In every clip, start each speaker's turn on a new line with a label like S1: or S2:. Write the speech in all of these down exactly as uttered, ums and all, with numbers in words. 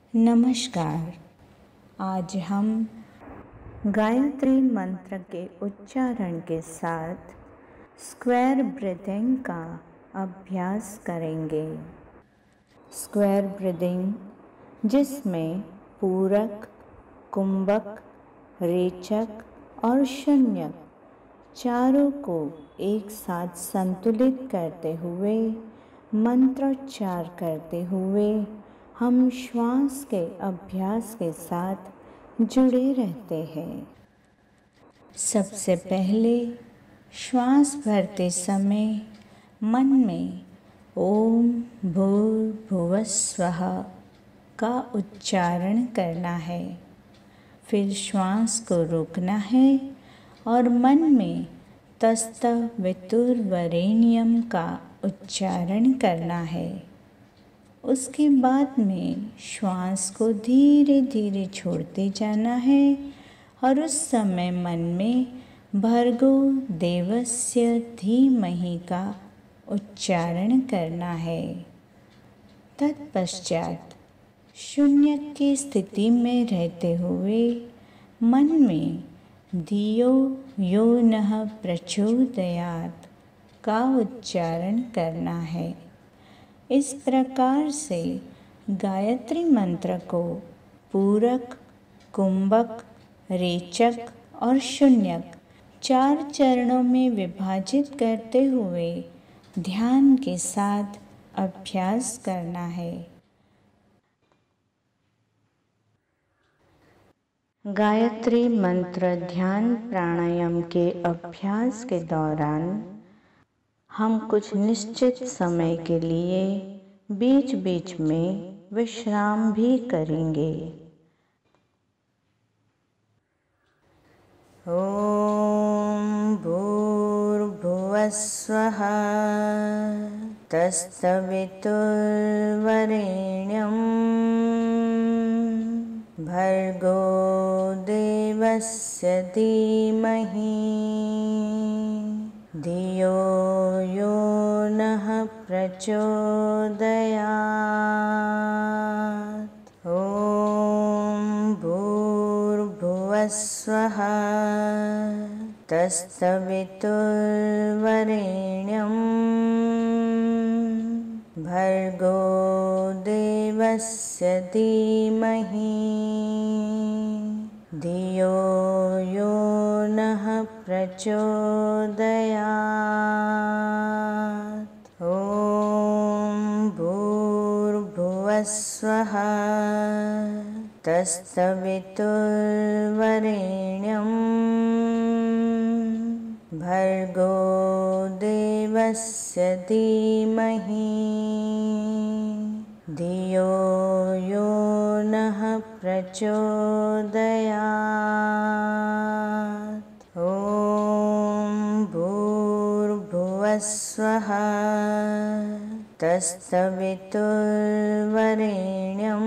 S1: नमस्कार। आज हम गायत्री मंत्र के उच्चारण के साथ स्क्वायर ब्रीदिंग का अभ्यास करेंगे। स्क्वायर ब्रीदिंग, जिसमें पूरक, कुंभक, रेचक और शून्यक चारों को एक साथ संतुलित करते हुए मंत्रोच्चार करते हुए हम श्वास के अभ्यास के साथ जुड़े रहते हैं। सबसे पहले श्वास भरते समय मन में ओम भूर्भुवः स्वः का उच्चारण करना है। फिर श्वास को रोकना है और मन में तत्सवितुर्वरेण्यम का उच्चारण करना है। उसके बाद में श्वास को धीरे धीरे छोड़ते जाना है और उस समय मन में भर्गो देवस्य धीमहि का उच्चारण करना है। तत्पश्चात शून्य की स्थिति में रहते हुए मन में धियो यो नः प्रचोदयात् का उच्चारण करना है। इस प्रकार से गायत्री मंत्र को पूरक, कुंभक, रेचक और शून्यक चार चरणों में विभाजित करते हुए ध्यान के साथ अभ्यास करना है। गायत्री मंत्र ध्यान प्राणायाम के अभ्यास के दौरान हम कुछ निश्चित समय के लिए बीच बीच में विश्राम भी करेंगे। ओम भूर्भुवः स्वः तत्सवितुर्वरेण्यं भर्गो देवस्य धीमहि धियो यो नः प्रचोदयात्। ॐ भूर्भुवः स्वः तत्सवितुर्वरेण्यं भर्गो देवस्य धीमहि धियो यो नः प्रचोदयात्। ॐ भूर्भुवः स्वः तत्सवितुर्वरेण्यं भर्गो देवस्य धीमहि धियो यो नः प्रचोदयात्। ॐ भूर्भुवः स्वः तत्सवितुर्वरेण्यं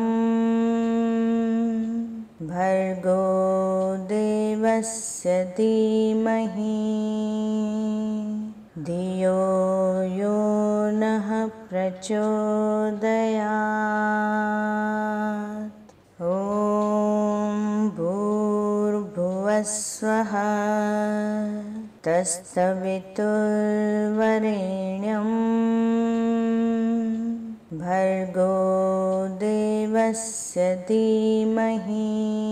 S1: भर्गो देवस्य धीमहि धियो यो नः प्रचोदयात्। ॐ भूर्भुवः स्वः तत्सवितुर्वरेण्यं भर्गो देवस्य धीमहि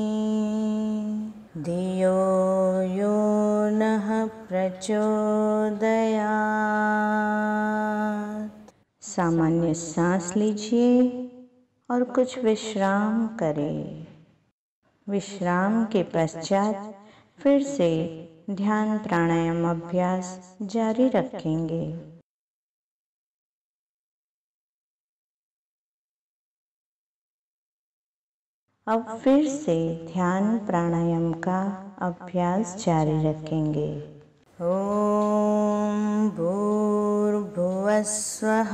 S1: धियो यो नः प्रचोदयात्। सामान्य सांस लीजिए और कुछ विश्राम करें। विश्राम के पश्चात फिर से ध्यान प्राणायाम अभ्यास जारी रखेंगे। अब फिर से ध्यान प्राणायाम का अभ्यास जारी रखेंगे। ओम भूर्भुवः स्वः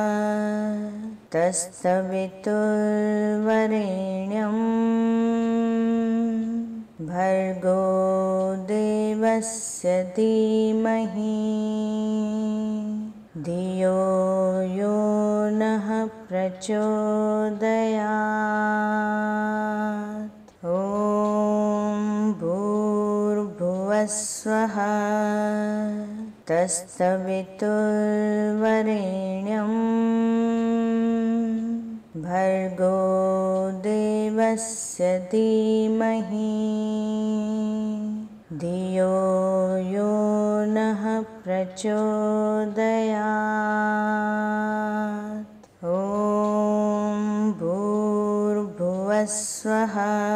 S1: तत्सवितुर्वरेण्यं भर्गो देवस्य धीमहि धियो यो नः प्रचोदयात्। ॐ भूर्भुवस्सुः तत्सवितुर्वरेण्यं भर्गो देवस्य धीमहि धियो यो नः प्रचोदयात्। ॐ भूर्भुवस्सुः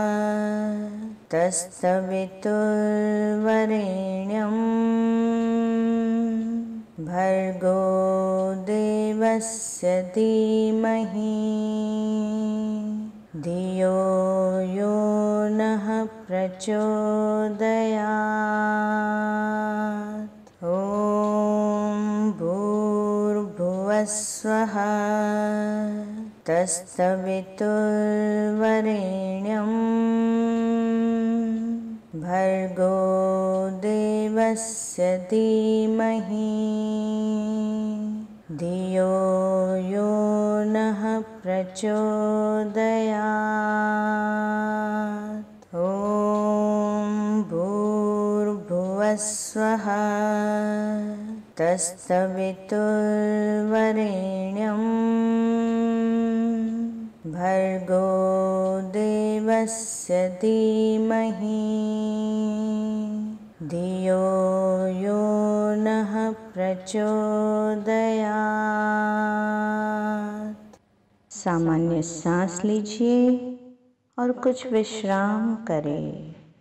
S1: तत्सवितुर्वरेण्यं भर्गो देवस्य धीमहि धियो यो नः प्रचोदयात्। ॐ भूर्भुवस्सुः तत्सवितुर्वरेण्यं भर्गो देवस्य धीमहि धियो यो नः प्रचोदयात्। ॐ भूर्भुवस्सुः तत्सवितुर्वरेण्यं भर्गो देवस्य धीमहि धियो यो नः प्रचोदयात्। सामान्य सांस लीजिए और कुछ विश्राम करें।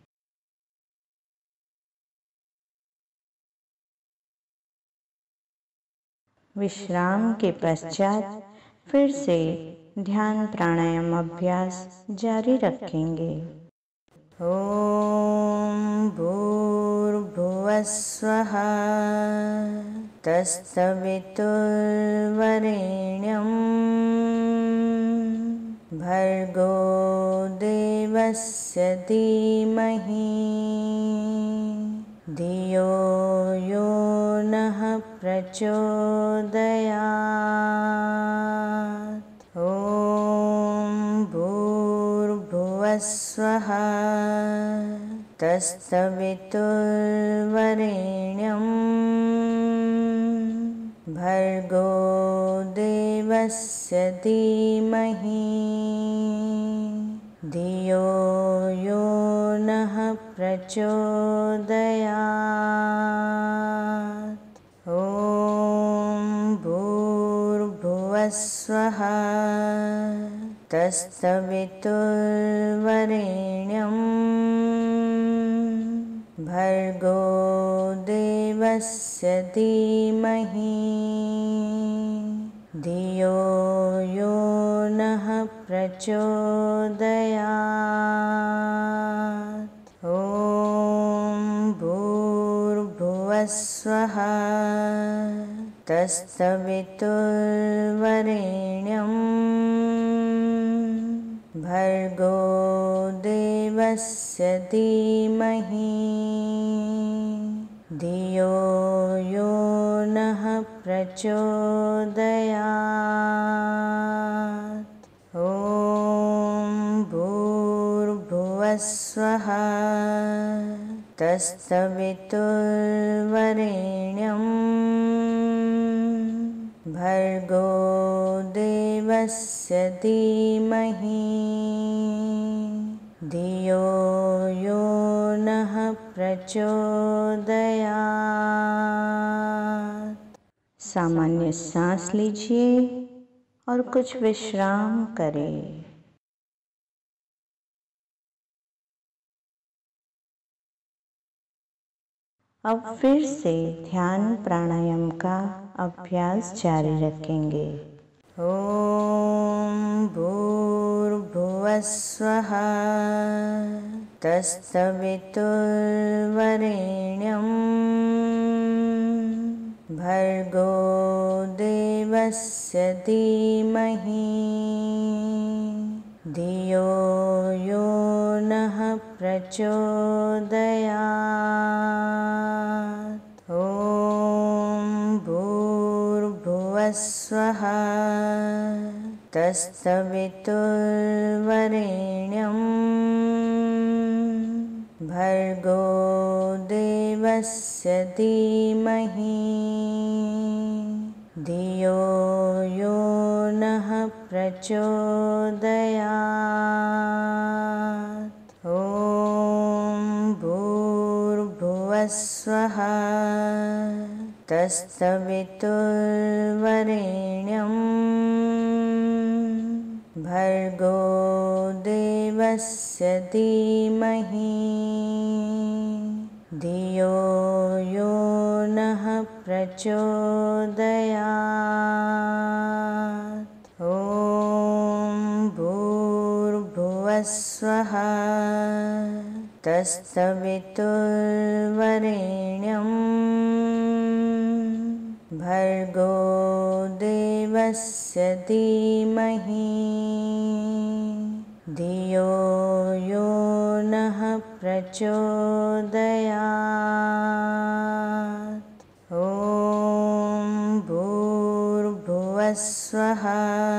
S1: विश्राम के पश्चात फिर से ध्यान प्राणायाम अभ्यास जारी रखेंगे। ॐ भूर्भुवस्सुः तत्सवितुर्वरेण्यं भर्गो देवस्य धीमहि धियो यो नः प्रचोदयात्। ॐ भूर्भुवस्सुः तत्सवितुर्वरेण्यं भर्गो देवस्य धीमहि धियो यो नः प्रचोदयात्। ॐ भूर्भुवस्सुः तत्सवितुर्वरेण्यं भर्गो देवस्य धीमहि धियो यो नः प्रचोदयात्। ॐ भूर्भुवस्सुः तत्सवितुर्वरेण्यं भर्गो देवस्य धीमहि धियो यो नः प्रचोदयात्। ॐ भूर्भुवस्सुः तत्सवितुर्वरेण्यं भर्गो देवस्य धीमहि धियो यो नः प्रचोदयात्। सामान्य सांस लीजिए और कुछ विश्राम करें। अब फिर से ध्यान प्राणायाम का अभ्यास जारी रखेंगे। ॐ भूर्भुवस्सुः तत्सवितुर्वरेण्यं भर्गो देवस्य धीमहि धियो यो नः प्रचोदयात्। ॐ भूर्भुवस्सुः तत्सवितुर्वरेण्यं भर्गो देवस्य धीमहि धियो यो नः प्रचोदयात्। ॐ भूर्भुवस्सुवः तत्सवितुर्वरेण्यं भर्गो देवस्य धीमहि धियो यो नः प्रचोदयात्। ॐ भूर्भुवस्सुवः तत्सवितुर्वरेण्यं भर्गो देवस्य धीमहि धियो यो नः प्रचोदयात्। ॐ भूर्भुवस्सुवः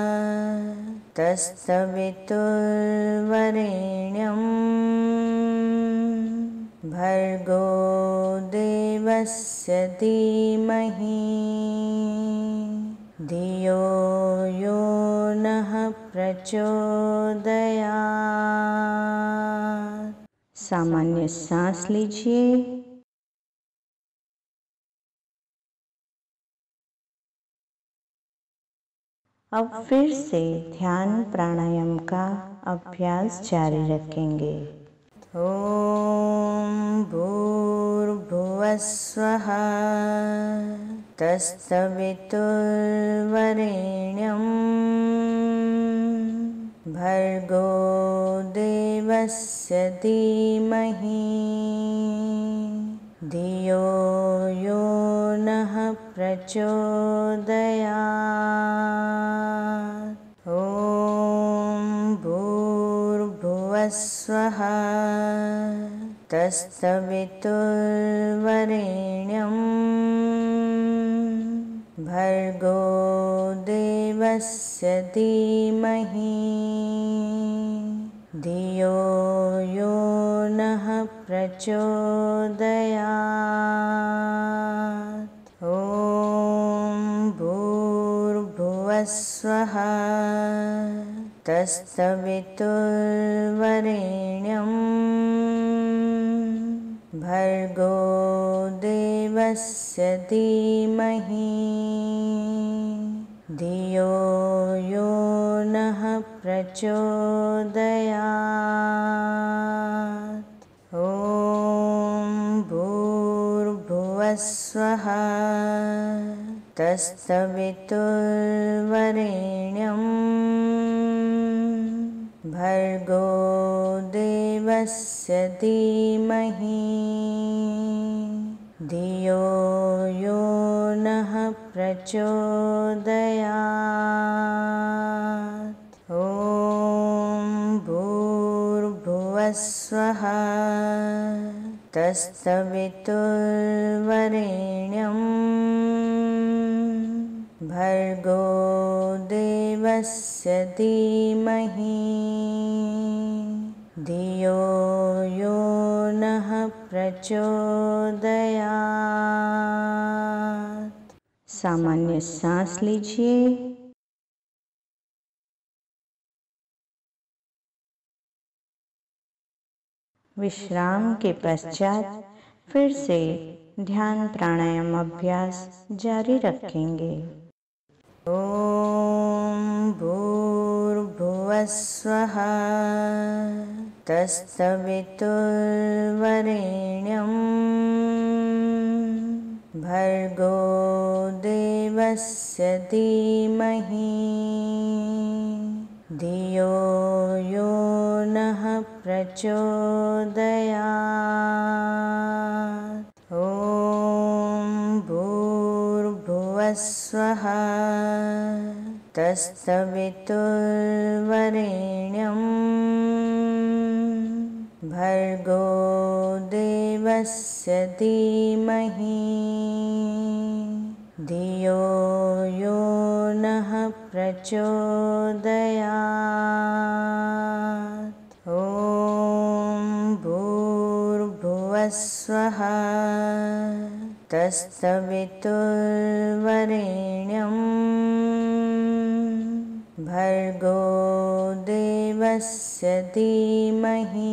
S1: तत्सवितुर्वरेण्यं भर्गो देवस्य धीमहि धियो यो नः प्रचोदयात्। सामान्य सांस लीजिए। अब फिर से ध्यान प्राणायाम का अभ्यास जारी रखेंगे। ॐ भूर्भुवस्सुवः तत्सवितुर्वरेण्यं भर्गो देवस्य धीमहि धियो यो नः प्रचोदयात्। ॐ भूर्भुवस्सुवः तत्सवितुर्वरेण्यं भर्गो देवस्य धीमहि धियो यो नः प्रचोदयात्। ॐ भूर्भुवस्सुवः तत्सवितुर्वरेण्यं भर्गो देवस्य धीमहि धियो यो नः प्रचोदयात्। ॐ भूर्भुवस्सुवः तत्सवितुर्वरेण्यं भर्गो देवस्य धीमहि धियो यो नः प्रचोदयात्। ॐ भूर्भुवस्सुवः तत्सवितुर्वरेण्यं भर्गो देवस्य धीमहि धियो यो नः प्रचोदयात्। सामान्य सांस लीजिए। विश्राम के पश्चात फिर से ध्यान प्राणायाम अभ्यास जारी रखेंगे। ॐ भूर्भुवस्सुवः तत्सवितुर्वरेण्यं भर्गो देवस्य धीमहि धियो यो नः प्रचोदयात्। ॐ भूर्भुवस्सुवः तत्सवितुर्वरेण्यं भर्गो देवस्य धीमहि धियो यो नः प्रचोदयात्। प्रचोदयात्। ॐ भूर्भुवस्सुः तत्सवितुर्वरेण्यं भर्गो देवस्य धीमहि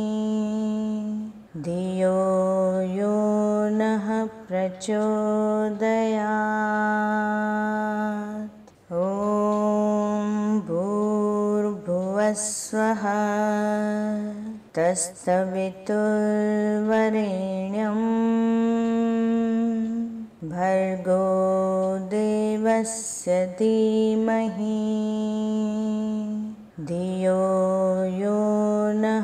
S1: धियो यो नः प्रचोदयात्। ॐ भूर्भुवस्सुः तत्सवितुर्वरेण्यं भर्गो देवस्य धीमहि धियो यो नः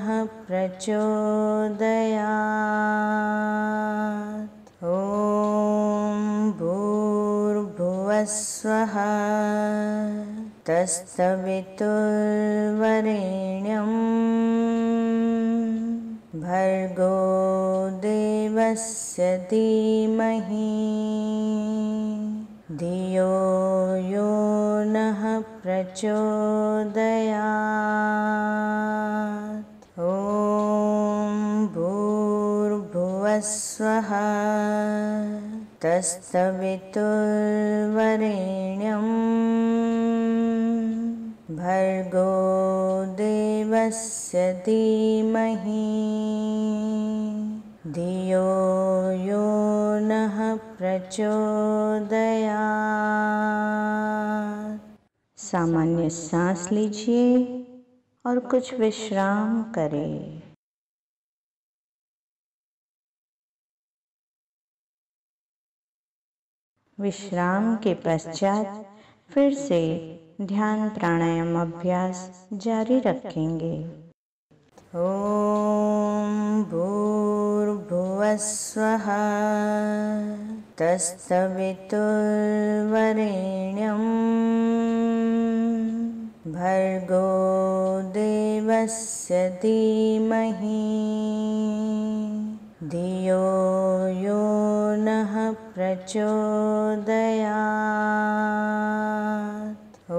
S1: प्रचोदयात्। ॐ भूर्भुवस्सुः तत्सवितुर्वरेण्यं भर्गो देवस्य धीमहि धियो यो नः प्रचोदयात्। ॐ भूर्भुवस्सुः तत्सवितुर्वरेण्यं भर्गो देवस्य धीमहि धियो यो नः प्रचोदयात्। सामान्य सांस लीजिए और कुछ विश्राम करें। विश्राम के पश्चात फिर से ध्यान प्राणायाम अभ्यास जारी रखेंगे। ॐ भूर्भुवस्सुः तत्सवितुर्वरेण्यं भर्गो देवस्य धीमहि धियो यो नः प्रचोदयात्। ॐ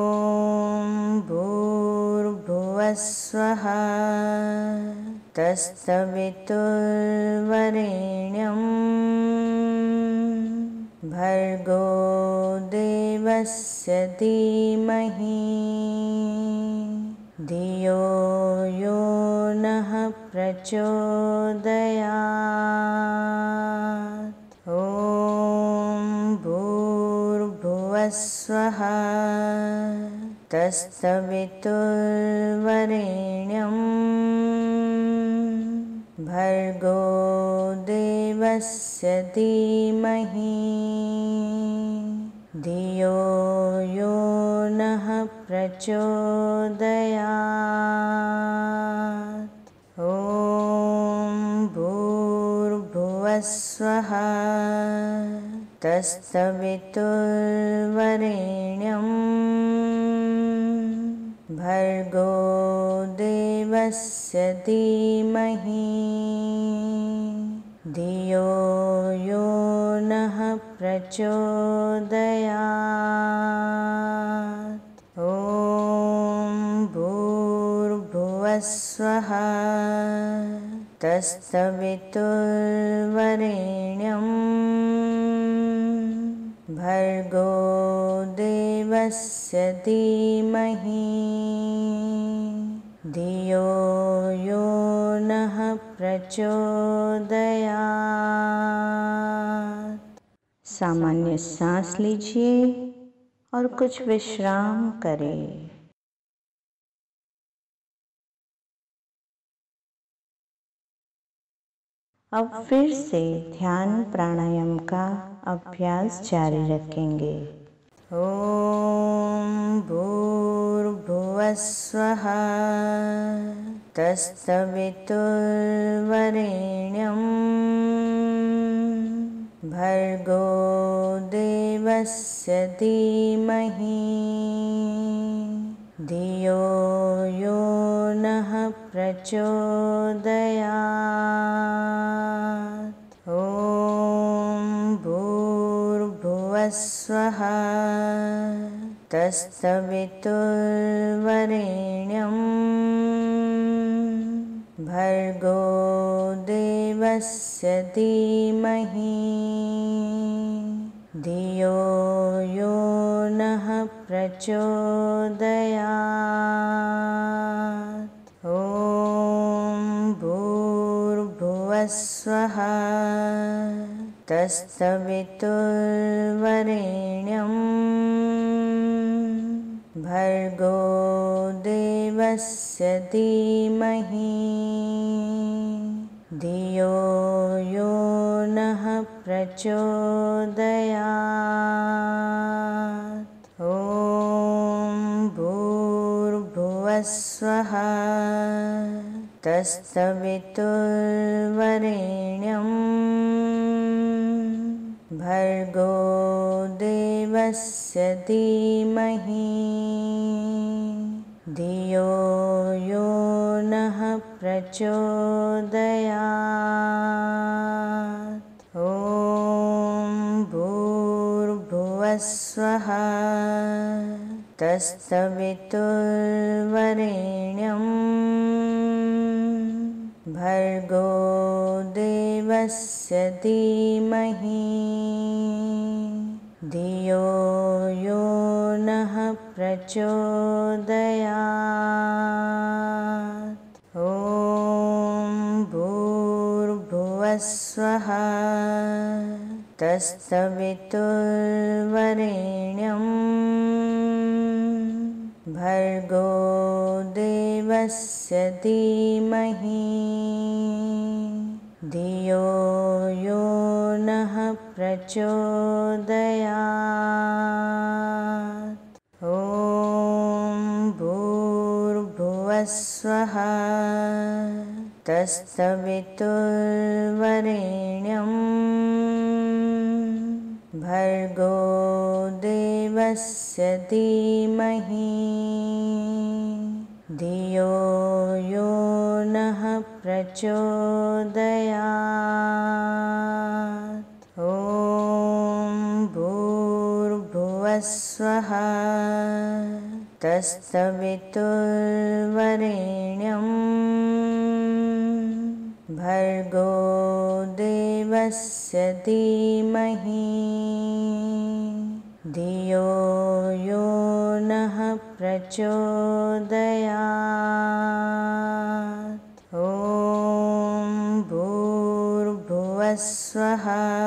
S1: भूर्भुवस्सुः तत्सवितुर्वरेण्यं भर्गो देवस्य धीमहि धियो यो नः प्रचोदयात्। ॐ भूर्भुवस्सुः तत्सवितुर्वरेण्यं भर्गो देवस्य धीमहि धियो यो नः प्रचोदयात्। ॐ भूर्भुवस्सुः तत्सवितुर्वरेण्यं भर्गो देवस्य धीमहि धियो यो नः प्रचोदयात्। ॐ भूर्भुवस्सुः तत्सवितुर्वरेण्यं भर्गो देवस्य धीमहि धियो यो नः प्रचोदयात्। सामान्य सांस लीजिए और कुछ विश्राम करें। अब फिर से ध्यान प्राणायाम का अभ्यास जारी रखेंगे। ॐ भूर्भुवस्सुः तत्सवितुर्वरेण्यं भर्गो देवस्य धीमहि धियो यो नः प्रचोदयात्। ॐ भूर्भुवस्सुः तत्सवितुर्वरेण्यं भर्गो देवस्य धीमहि धियो यो नः प्रचोदयात्। ॐ भूर्भुवस्सुवः तत्सवितुर्वरेण्यं भर्गो देवस्य धीमहि धियो यो नः प्रचोदयात्। ॐ भूर्भुवस्सुवः तत्सवितुर्वरेण्यं भर्गो देवस्य धीमहि धियो यो नः प्रचोदयात्। ॐ भूर्भुवस्सुवः तत्सवितुर्वरेण्यं भर्गो देवस्य धीमहि धियो यो नः प्रचोदयात्। ॐ भूर्भुवस्सुवः तत्सवितुर्वरेण्यं भर्गो देवस्य धीमहि धियो यो नः प्रचोदयात्। ॐ भूर्भुवस्सुवः तत्सवितुर्वरेण्यं भर्गो देवस्य धीमहि धियो यो नः प्रचोदयात्। ॐ भूर्भुवस्सुवः तत्सवितुर्वरेण्यं भर्गो देवस्य धीमहि धियो यो नः प्रचोदयात्। ॐ भूर्भुवस्सुवः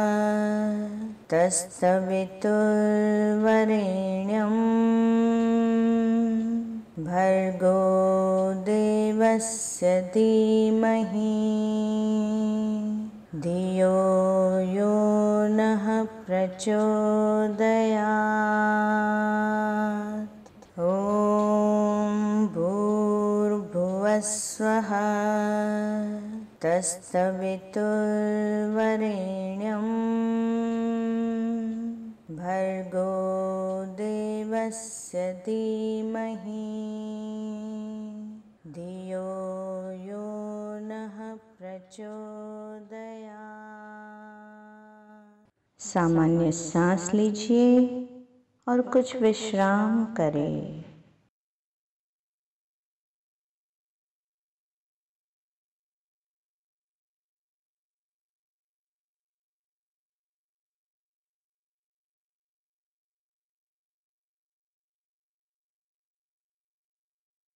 S1: तत्सवितुर्वरेण्यं भर्गो देवस्य धीमहि धियो यो नः प्रचोदयात्। ॐ भूर्भुवस्सुवः तत्सवितुर्वरेण्यं भर्गो देवस्य धीमहि धियो यो नः प्रचोदयात्। सामान्य सांस लीजिए और कुछ विश्राम करें।